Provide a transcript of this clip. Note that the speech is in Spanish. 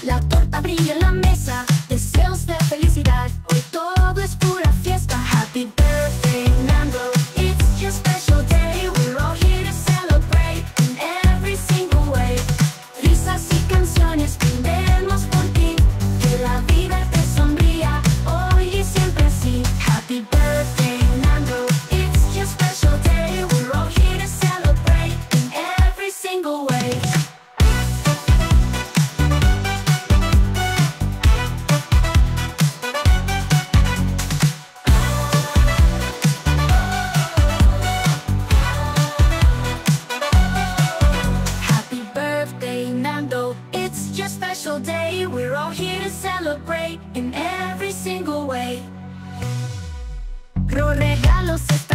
La torta brilla en la mesa, deseos de felicidad. Hoy todo es pura fiesta. Happy birthday, Nando. It's your special day. We're all here to celebrate in every single way. Risas y canciones brindemos por ti. Que la vida te sonría hoy y siempre así. Happy birthday, Nando. It's your special day. We're all here to celebrate in every single way. Nando, it's your special day. We're all here to celebrate in every single way. Regalos